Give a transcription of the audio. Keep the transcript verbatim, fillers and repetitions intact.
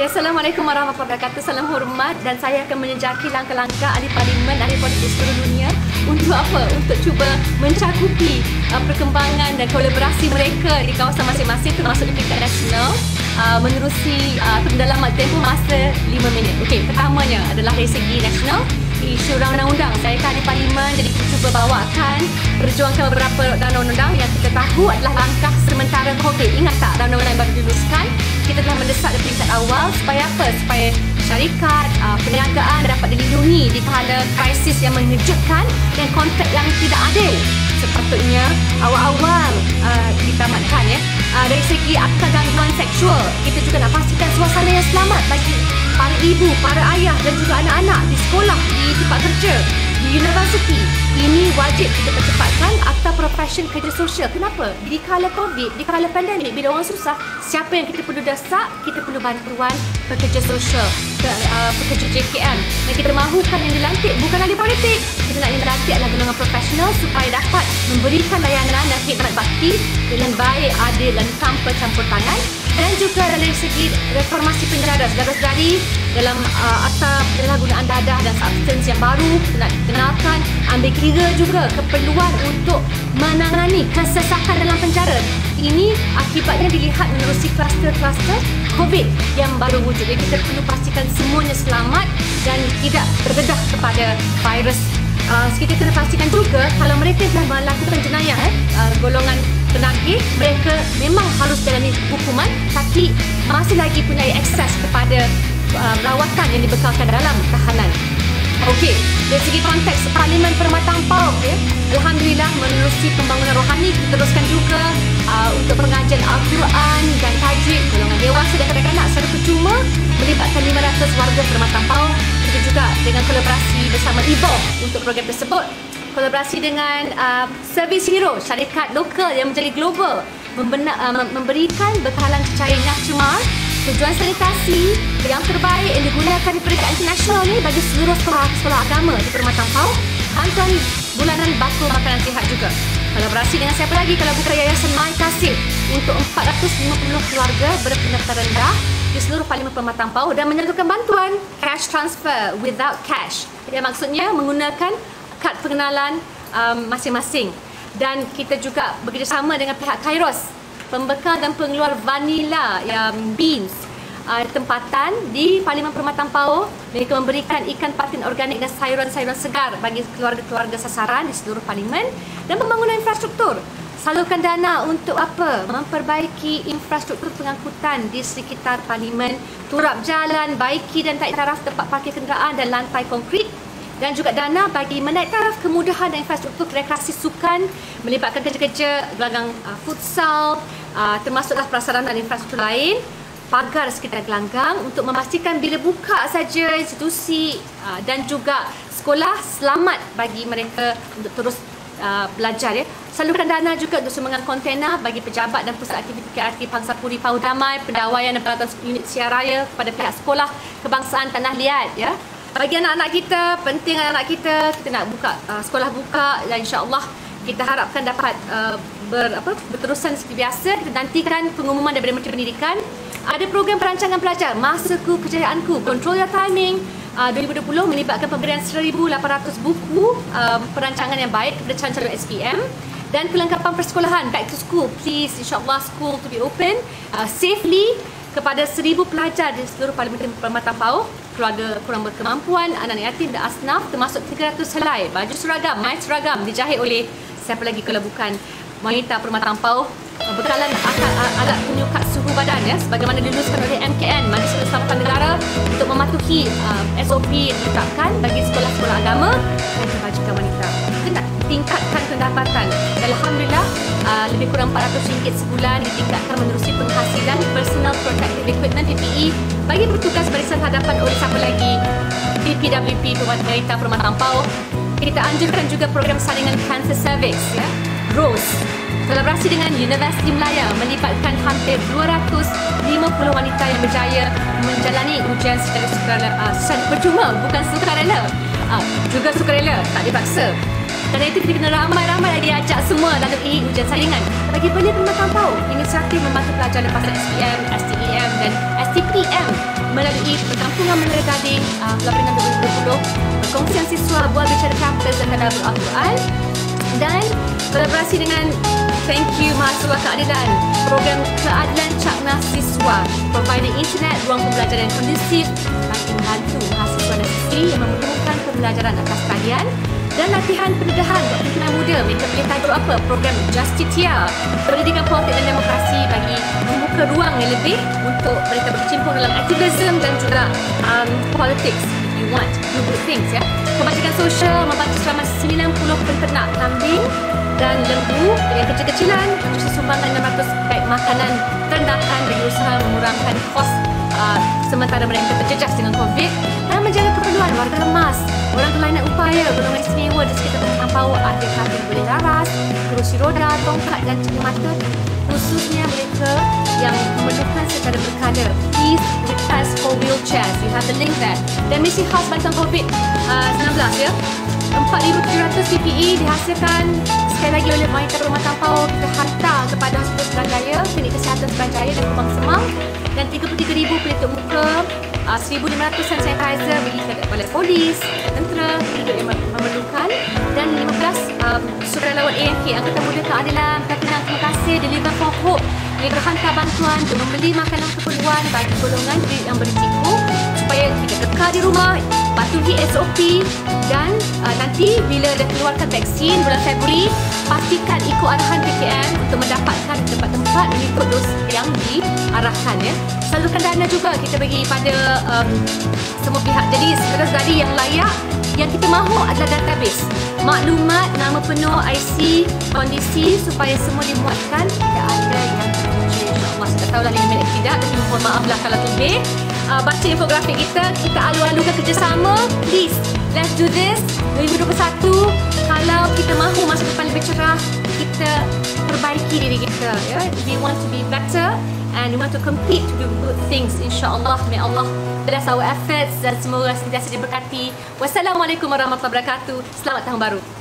Ya, Assalamualaikum warahmatullahi wabarakatuh. Salam hormat, dan saya akan menjejaki langkah-langkah ahli parlimen, ahli politik seluruh dunia untuk apa? Untuk cuba mencakupi uh, perkembangan dan kolaborasi mereka di kawasan masing-masing, termasuk di tingkat nasional, uh, menerusi uh, pendalaman tempoh masa lima minit. Okey, pertamanya adalah dari segi nasional, isu undang-undang. Saya akan di parlimen, jadi kita cuba bawakan, perjuangkan beberapa undang-undang yang kita tahu adalah langkah sementara COVID. Ingat tak, undang-undang yang baru diluluskan, kita telah mendesak di peringkat awal supaya apa? Supaya syarikat, uh, perniagaan dapat dilindungi di kala krisis yang mengejutkan dan kontrak yang tidak adil. Sepatutnya awal-awal uh, ditamatkan ya. Uh, dari segi akta gangguan seksual, kita juga nak pastikan suasana yang selamat bagi para ibu, para ayah dan juga anak-anak di sekolah, di tempat kerja, di universiti. Ini wajib kita percepatkan akta profesion kerja sosial. Kenapa? Di kala COVID, di kala pandemik, bila orang susah, siapa yang kita perlu desak? Kita perlu bantuan pekerja sosial, ke, uh, pekerja J K M. Dan kita mahukan yang dilantik bukan ahli politik. Kita nak yang dilantik adalah golongan profesional supaya dapat memberikan layanan dan khidmat bakti dengan baik, adil dan tanpa campur tangan. Dan juga dari segi reformasi penjara, saudara-saudari, dalam uh, akta penyalahgunaan dadah dan substans yang baru, kita nak kenalkan, ambil kira juga keperluan untuk menangani kesesakan dalam penjara. Ini akibatnya dilihat menerusi kluster-kluster COVID yang baru wujud. Jadi kita perlu pastikan semuanya selamat dan tidak berdedah kepada virus. Uh, kita kena pastikan juga kalau mereka telah melakukan jenayah, eh, uh, golongan penagih, mereka memang harus jalani hukuman, tapi masih lagi punya akses kepada uh, rawatan yang dibekalkan dalam tahanan. Okey, dari segi konteks Parlimen Perkhidmatan Paut, ya, alhamdulillah menerusi pembangunan rohani, kita teruskan juga uh, untuk pengajian Al-Quran dan tajwid golongan dewasa dan kanak-kanak secara percuma melibatkan lima ratus warga Perkhidmatan Paut. Kita juga dengan kolaborasi bersama Evolve untuk program tersebut, kolaborasi dengan uh, Service Hero, syarikat lokal yang menjadi global, membena, uh, memberikan bekalan cecair Nacmar, tujuan sanitasi yang terbaik yang digunakan di peringkat internasional ni bagi seluruh sekolah-sekolah agama di Perkhidmatan Paut, bantuan bulanan bakul makanan sihat juga. Kolaborasi dengan siapa lagi kalau bukan Yayasan My Kasih untuk empat ratus lima puluh keluarga berpendapatan rendah di seluruh Parlimen Perkhidmatan Paut dan menyalurkan bantuan cash transfer without cash. Yang maksudnya menggunakan kad pengenalan um, masing-masing. Dan kita juga bekerjasama dengan pihak Kairos, pembekal dan pengeluar vanila yang beans, uh, tempatan di Parlimen Perkhidmatan Paut. Mereka memberikan ikan patin organik dan sayuran-sayuran segar bagi keluarga-keluarga sasaran di seluruh parlimen. Dan pembangunan infrastruktur, salurkan dana untuk apa? Memperbaiki infrastruktur pengangkutan di sekitar parlimen, turap jalan, baiki dan taik taraf tempat parkir kenderaan dan lantai konkrit. Dan juga dana bagi menaik taraf kemudahan dan infrastruktur rekreasi sukan, melibatkan kerja-kerja gelanggang uh, futsal, uh, termasuklah prasarana dan infrastruktur lain, pagar sekitar gelanggang untuk memastikan bila buka saja institusi uh, dan juga sekolah selamat bagi mereka untuk terus uh, belajar. Ya. Salurkan dana juga untuk sumbangan kontena bagi pejabat dan pusat aktiviti K R T Pangsapuri Pau Damai, pendawaian dan peralatan unit siar raya kepada pihak sekolah kebangsaan Tanah Liat. Ya. Bagi anak-anak kita, penting anak-anak kita, kita nak buka uh, sekolah buka dan insya-Allah kita harapkan dapat uh, ber, apa, berterusan seperti biasa. Kita nantikan pengumuman daripada Menteri Pendidikan. Ada program perancangan pelajar Masaku Kejayaanku, Control Your Timing uh, dua ribu dua puluh melibatkan pemberian seribu lapan ratus buku uh, perancangan yang baik kepada calon-calon S P M dan kelengkapan persekolahan back to school. Please, insya-Allah school to be open uh, safely kepada seribu pelajar di seluruh Parlimen Perkhidmatan Paut, keluarga kurang berkemampuan, anak yatim dan asnaf, termasuk tiga ratus helai baju seragam, mai seragam dijahit oleh siapa lagi kalau bukan wanita Perkhidmatan Paut, bekalan alat penyukat suhu badan ya, sebagaimana diluluskan oleh M K N, Majlis Keselamatan Negara, untuk mematuhi uh, S O P yang ditetapkan bagi sekolah-sekolah agama dan kebajikan wanita. Kita nak tingkatkan pendapatan. Alhamdulillah uh, lebih kurang empat ratus ringgit sebulan ditingkatkan menerusi penghasilan Personal Protective Equipment P P E bagi petugas barisan hadapan oleh siapa lagi P P W P Wanita Perkhidmatan Paut. Kita anjurkan juga program saringan Cancer Cervix ya, ROSE. Kolaborasi dengan Universiti Melaya melibatkan hampir dua ratus lima puluh wanita yang berjaya menjalani ujian secara sukarela, uh, secara percuma, bukan sukarela, uh, juga sukarela, tak dipaksa. Kerana itu kita kena ramai-ramai diajak semua lalui ujian saringan. Bagi Belia Perkhidmatan Terlampau, inisiatif membantu pelajar lepas S P M, S T E M dan S T P M melalui Perkampungan Menara Gading uh, Pulau Pinang dua ribu dua puluh, perkongsian siswa buah bicara kampus dan tadabbur Al-Quran, dan kolaborasi dengan Thank You Mahasiswa Keadilan, program keadilan cakna siswa, provider internet, ruang pembelajaran kondusif bagi membantu mahasiswa dan siswi yang memerlukan pembelajaran atas talian, dan latihan pendedahan buat pimpinan muda. Mereka boleh tajuk apa? Program Justitia, pendidikan politik dan demokrasi bagi membuka ruang yang lebih untuk mereka berkecimpung dalam aktivisme dan juga um, politics. You want to do good things, ya. Kebajikan sosial membantu selama sembilan puluh penternak kambing dan lembu dengan kecil-kecilan untuk sumbangan enam ratus beg makanan rendakan bagi usaha mengurangkan kos uh, sementara mereka terjejas dengan COVID, dan menjaga keperluan warga lemas, orang kelainan upaya, golongan istimewa di sekitar Terlampau, ahli kaki boleh laras, kerusi roda, tongkat dan cekung mata, khususnya mereka yang memerlukan secara berkala. Please request for wheelchairs. You have the link there. Dan misi khas bantuan COVID sembilan belas, ya. empat ribu tujuh ratus P P E dihasilkan sekali lagi oleh Wanita Rumah Terlampau. Kita hantar kepada Hospital Suruhanjaya, Klinik Kesihatan Suruhanjaya dan Kubang Semang, dan tiga puluh tiga ribu pelitup muka, uh, seribu lima ratus hand sanitizer bagi kepada polis, tentera, hidup yang memerlukan, dan lima belas um, sukarelawan A M K, Angkatan Muda Keadilan, Katinan Terima Kasih, Deliver for Hope, yang berhantar bantuan untuk membeli makanan keperluan bagi golongan yang berisiko supaya kita kekal di rumah, patuhi S O P, dan uh, nanti bila dah keluarkan vaksin bulan Februari, pastikan ikut arahan P K M untuk mendapatkan tempat-tempat mengikut dos yang diarahkan, ya. Salurkan dana juga kita bagi pada um, semua pihak. Jadi segala tadi yang layak, yang kita mahu adalah database maklumat, nama penuh, I C, kondisi, supaya semua dimuatkan. Tidak ada yang terjadi, insyaAllah. Saya tak tahulah lima minit tidak, tapi mohon maaflah kalau lebih. Uh, baca infografik kita, kita alu-alukan kerjasama. Please, let's do this. dua ribu dua puluh satu, kalau kita mahu masa depan lebih cerah, kita perbaiki diri kita, ya. We want to be better and we want to compete to do good things, insyaAllah. May Allah bless our efforts dan semoga sentiasa diberkati. Wassalamualaikum warahmatullahi wabarakatuh. Selamat tahun baru.